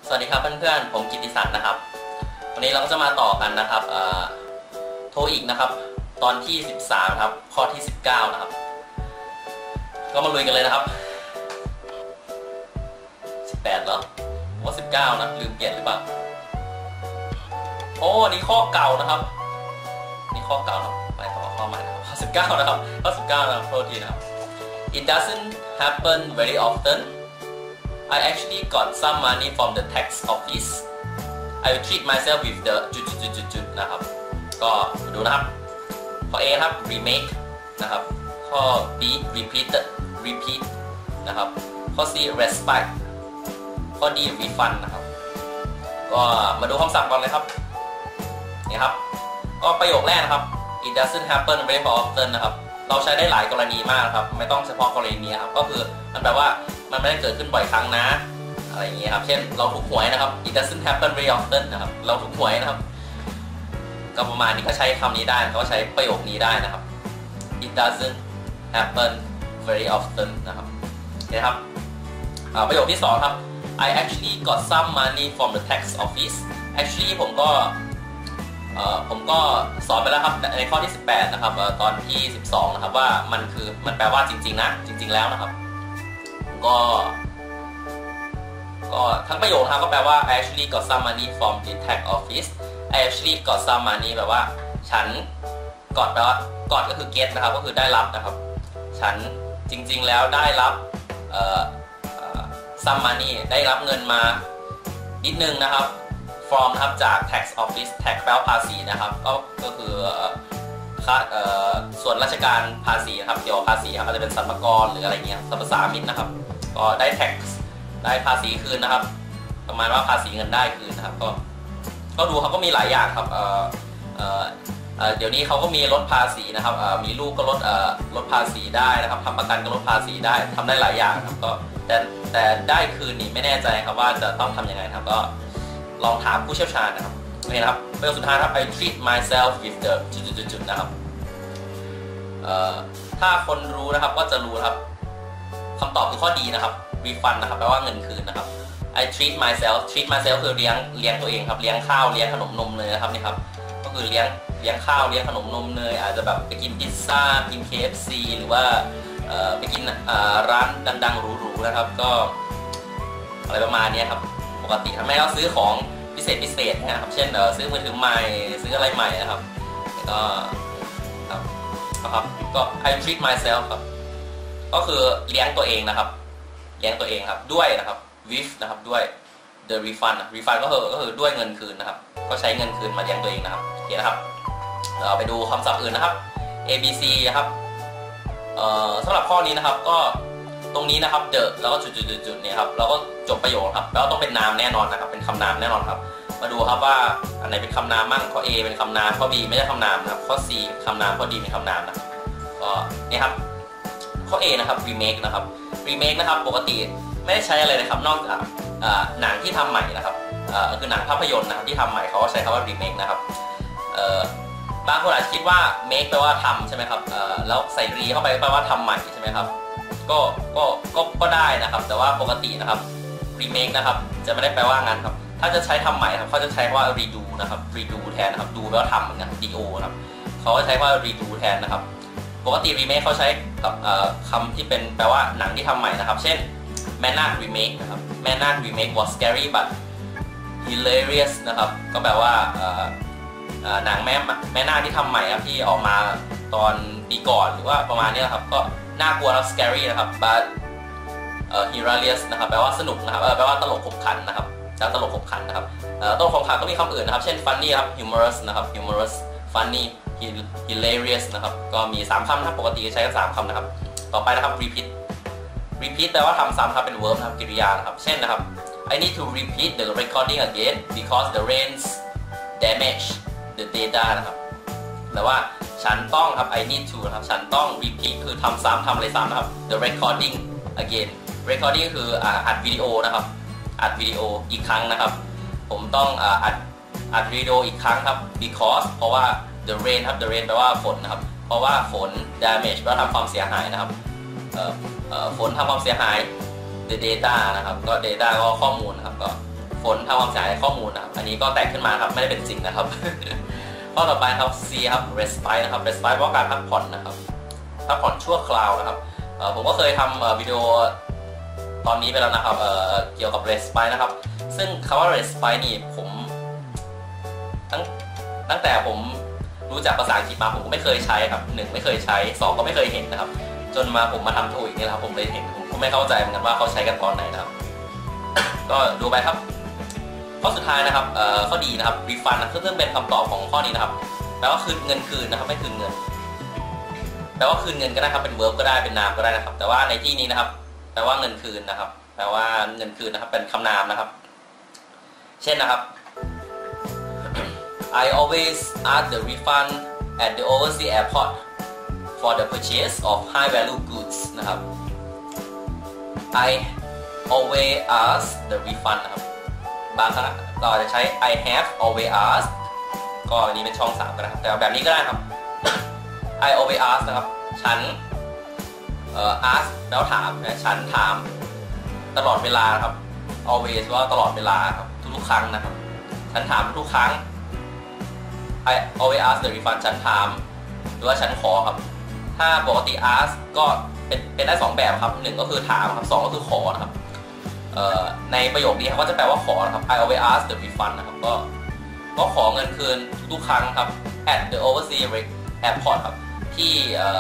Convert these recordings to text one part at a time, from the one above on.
สวัสดีครับเพื่อนๆผมกิตติศักดิ์นะครับวันนี้เราก็จะมาต่อกันนะครับโทอีกนะครับตอนที่13ครับข้อที่19นะครับก็มาลุยกันเลยนะครับ18เหรอว่า19นะลืมเปลี่ยนหรือเปล่าโอ้นี่ข้อเก่านะครับนี่ข้อเก่าครับไปต่อข้อใหม่นะครับข้อ19นะครับข้อ19นะครับโทษทีนะครับ It doesn't happen very often I actually got some money from the tax office. I will treat myself with the จุดๆๆนะครับก็ดูนะครับข้อ A ครับ remake นะครับข้อ B repeat นะครับข้อ C respite ข้อ D refund นะครับก็มาดูคำศัพท์ก่อนเลยครับนี่ครับก็ประโยคแรกนะครับ It doesn't happen very often นะครับเราใช้ได้หลายกรณีมากครับไม่ต้องเฉพาะกรณีนี้ครับก็คือมันแปลว่ามันไม่ได้เกิดขึ้นบ่อยครั้งนะอะไรอย่างเงี้ยครับเช่นเราถูกหวยนะครับ It doesn't happen very often นะครับเราถูกหวยนะครับก็ประมาณนี้ก็ใช้คำนี้ได้ก็ใช้ประโยคนี้ได้นะครับ It doesn't happen very often นะครับนี่ครับประโยคที่2ครับ I actually got some money from the tax office actually ผมก็สอนไปแล้วครับในข้อที่18นะครับตอนที่12นะครับว่ามันแปลว่าจริงๆนะจริงๆแล้วนะครับก็ทั้งประโยคนะครับก็แปลว่า I actually got some money from the tax office I actually got some money แปลว่าฉันกอดแปลว่ากอดก็คือ get นะครับก็คือได้รับนะครับฉันจริงๆแล้วได้รับsome money ได้รับเงินมานิดนึงนะครับ from นะครับจาก tax office tax แปลว่าภาษีนะครับก็คือส่วนราชการภาษีนะครับเกี่ยวกับภาษีครับอาจจะเป็นสรรพากรหรืออะไรเงี้ยสรรพสามิตนะครับก็ได้ tax ได้ภาษีคืนนะครับประมาณว่าภาษีเงินได้คืนนะครับก็ดูเขาก็มีหลายอย่างครับเดี๋ยวนี้เขาก็มีลดภาษีนะครับมีลูกก็ลดภาษีได้นะครับทำประกันก็ลดภาษีได้ทำได้หลายอย่างครับก็แต่ได้คืนนี่ไม่แน่ใจครับว่าจะต้องทำยังไงครับก็ลองถามผู้เชี่ยวชาญนะครับโอเคนะครับประโยคสุดท้ายครับ I treat myself with the จุดๆนะครับถ้าคนรู้นะครับก็จะรู้ครับคำตอบคือข้อดีนะครับ refund นะครับแปลว่าเงินคืนนะครับ I treat myself คือเลี้ยงตัวเองครับเลี้ยงข้าวเลี้ยงขนมนมเนยนะครับนี่ครับก็คือเลี้ยงข้าวเลี้ยงขนมนมเนยอาจจะแบบไปกินพิซซ่ากิน KFC หรือว่าไปกินร้านดังๆหรูๆนะครับก็อะไรประมาณนี้ครับปกติทำไมเราซื้อของพิเศษนะครับเช่นซื้อมือถือใหม่ซื้ออะไรใหม่นะครับก็ก็ I treat myself ครับก็คือเลี้ยงตัวเองนะครับเลี้ยงตัวเองครับด้วยนะครับ with นะครับด้วย the refundก็คือด้วยเงินคืนนะครับก็ใช้เงินคืนมาเลี้ยงตัวเองนะครับโอเคนะครับเราไปดูคำศัพท์อื่นนะครับ A B C นะครับสำหรับข้อนี้นะครับก็ตรงนี้นะครับ the แล้วก็จุดๆเนี่ยครับเราก็จบประโยคครับแล้วต้องเป็นนามแน่นอนนะครับเป็นคำนามแน่นอนครับมาดูครับว่าอันไหนเป็นคำนามมั่งข้อ A เป็นคำนามข้อ B ไม่ใช่คำนามนะครับข้อ C คำนามข้อ D เป็นคำนามนะครับก็นี่ครับข้อ A นะครับ remake นะครับ remake นะครับปกติไม่ได้ใช้อะไรเลยครับนอกจากหนังที่ทำใหม่นะครับคือหนังภาพยนตร์นะครับที่ทำใหม่เขาก็ใช้คำว่า remake นะครับบางคนอาจจะคิดว่า make แปลว่าทำใช่ไหมครับแล้วใส่ re เข้าไปแปลว่าทำใหม่ใช่ไหมครับก็ได้นะครับแต่ว่าปกตินะครับ remake นะครับจะไม่ได้แปลว่างั้นครับถ้าจะใช้ทำใหม่ครับเขาจะใช้ว่า redo นะครับ redo แทนนะครับ do แปลว่าทำเหมือนกัน do นะครับเขาใช้ว่า redo แทนนะครับปกติ remake เขาใช้กับคำที่เป็นแปลว่าหนังที่ทำใหม่นะครับเช่น Mannak remake นะครับ Mannak remake was scary but hilarious นะครับก็แปลว่าหนังแม่นาคที่ทำใหม่ครับที่ออกมาตอนปีก่อนหรือว่าประมาณนี้นะครับก็น่ากลัวแล้ว scary นะครับ but hilarious นะครับแปลว่าสนุกนะครับแปลว่าตลกขบขันนะครับแล้วตลกขบขันนะครับตลกขบขันก็มีคำอื่นนะครับเช่น funny ครับ humorous นะครับ humorous funny hilarious นะครับก็มี3คำนะครับปกติใช้กัน3คำนะครับต่อไปนะครับ repeat แปลว่าทำซ้ำครับเป็น verb นะครับกริยานะครับเช่นนะครับ I need to repeat the recording again because the rains damage the data นะครับแต่ว่าฉันต้องครับ I need to นะครับฉันต้อง repeat คือทำซ้ำทำอะไรซ้ำนะครับ the recording again recording คืออัดวิดีโอนะครับอัดวิดีโออีกครั้งนะครับผมต้องอัดวิดีโออีกครั้งครับ because เพราะว่า the rain ครับ the rain แปลว่าฝนนะครับเพราะว่าฝน damage แปลว่าทำความเสียหายนะครับฝนทำความเสียหาย the data นะครับก็ data ก็ข้อมูลนะครับก็ฝนทำความเสียหายข้อมูลนะครับอันนี้ก็แต่งขึ้นมาครับไม่ได้เป็นจริงนะครับ ข้อต่อไปครับ C ครับ respite นะครับ respite ว่าการพักผ่อนนะครับพักผ่อนชั่วคราวนะครับผมก็เคยทำวิดีโอตอนนี้ไปแล้วนะครับเกี่ยวกับ respite นะครับซึ่งคำว่า respite นี่ผมตั้งแต่ผมรู้จักภาษาอังกฤษมาผมก็ไม่เคยใช้ครับ1ไม่เคยใช้2ก็ไม่เคยเห็นนะครับจนมาผมมาทำโทอีกนี่แหละครับผมเลยเห็นผมก็ไม่เข้าใจเหมือนกันว่าเขาใช้กันตอนไหนนะครับ ก็ดูไปครับข้อสุดท้ายนะครับข้อดีนะครับ refund นะซึ่งเป็นคำตอบของข้อนี้นะครับแปลว่าคืนเงินคืนนะครับไม่คืนเงินแปลว่าคืนเงินก็ได้ครับเป็น verb ก็ได้เป็นนามก็ได้นะครับแต่ว่าในที่นี้นะครับแปลว่าเงินคืนนะครับแปลว่าเงินคืนนะครับเป็นคำนามนะครับเช่นนะครับ I always ask the refund at the overseas airport for the purchase of high value goods นะครับ I always ask the refund นะครับบางครั้งเราจะใช้ I have always asked ก็อันนี้เป็นช่อง3ก็ได้ครับแต่แบบนี้ก็ได้ครับ I always ask นะครับฉันask แล้วถามนะฉันถามตลอดเวลาครับ always ว่าตลอดเวลาครับทุกๆครั้งนะครับฉันถามทุกครั้ง I always ask the refund ฉันถามหรือว่าฉันขอครับถ้าปกติ ask ก็เป็นได้2แบบครับ1ก็คือถามครับ2ก็คือขอนะครับในประโยคนี้ครับก็จะแปลว่าขอนะครับ I always ask the refund นะครับก็ขอเงินคืนทุกครั้งครับ at the overseas airport ครับที่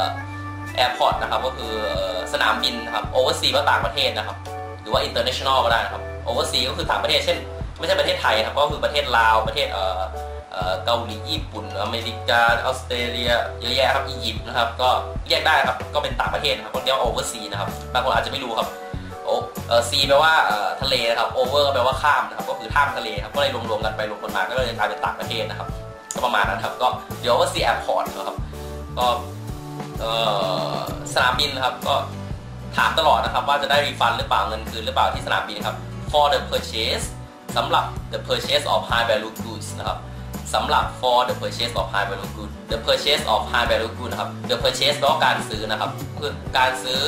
airport นะครับก็คือสนามบินนะครับ overseas ก็ต่างประเทศนะครับหรือว่า international ก็ได้นะครับ overseas ก็คือต่างประเทศเช่นไม่ใช่ประเทศไทยครับก็คือประเทศลาวประเทศเกาหลีญี่ปุ่นอเมริกาออสเตรเลียเยอะแยะครับอียิปต์นะครับก็แยกได้ครับก็เป็นต่างประเทศนะครับก็เรียกว่า overseas นะครับบางคนอาจจะไม่รู้ครับซีแปลว่าทะเลนะครับ over แปลว่าข้ามนะครับก็คือข้ามทะเลครับก็เลยรวมๆกันไปรวมกันมาก็เลยกลายเป็นต่างประเทศนะครับก็ประมาณนั้นครับก็เดี๋ยวว่าซีแอร์พอร์ตนะครับก็สนามบินนะครับก็ถามตลอดนะครับว่าจะได้รีฟันหรือเปล่าเงินคืนหรือเปล่าที่สนามบินครับ for the purchase สำหรับ the purchase of high value goods นะครับสำหรับ for the purchase of high value goods the purchase of high value goods นะครับ the purchase แปลว่าการซื้อนะครับคือการซื้อ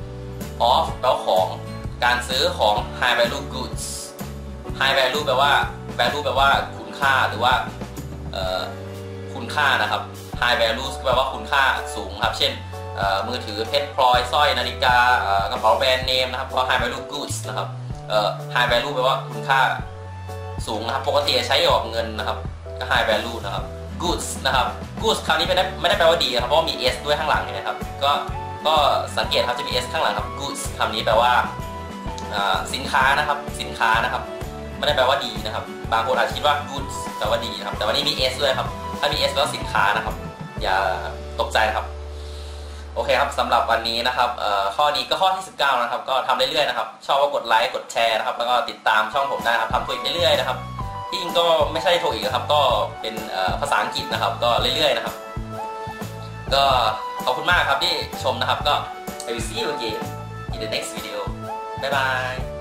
of แปลว่าของการซื้อของ high value goods high value แปลว่า value แปลว่าคุณค่าหรือว่าคุณค่านะครับ high value แปลว่าคุณค่าสูงครับเช่นมือถือเพชรพลอยสร้อยนาฬิกากระเป๋าแบรนด์เนมนะครับเพราะ high value goods นะครับ high value แปลว่าคุณค่าสูงนะครับปกติใช้เกี่ยวกับเงินนะครับก็ high value นะครับ goods นะครับ goods คราวนี้ไม่ได้แปลว่าดีครับเพราะมี s ด้วยข้างหลังเห็นไหมครับก็สังเกตครับจะมี s ข้างหลังครับ goods คำนี้แปลว่าสินค้านะครับสินค้านะครับไม่ได้แปลว่าดีนะครับบางคนอาจคิดว่า goods แปลว่าดีนะครับแต่วันนี้มี s ด้วยครับถ้ามี s แล้วสินค้านะครับอย่าตกใจครับโอเคครับสำหรับวันนี้นะครับข้อนี้ก็ข้อที่19นะครับก็ทำเรื่อยๆนะครับชอบก็กดไลค์กดแชร์นะครับแล้วก็ติดตามช่องผมได้นะครับทำโทอีกเรื่อยๆนะครับที่จริงก็ไม่ใช่โทอีกนะครับก็เป็นภาษาอังกฤษนะครับก็เรื่อยๆนะครับก็ขอบคุณมากครับที่ชมนะครับก็ I will see you again in the next video bye bye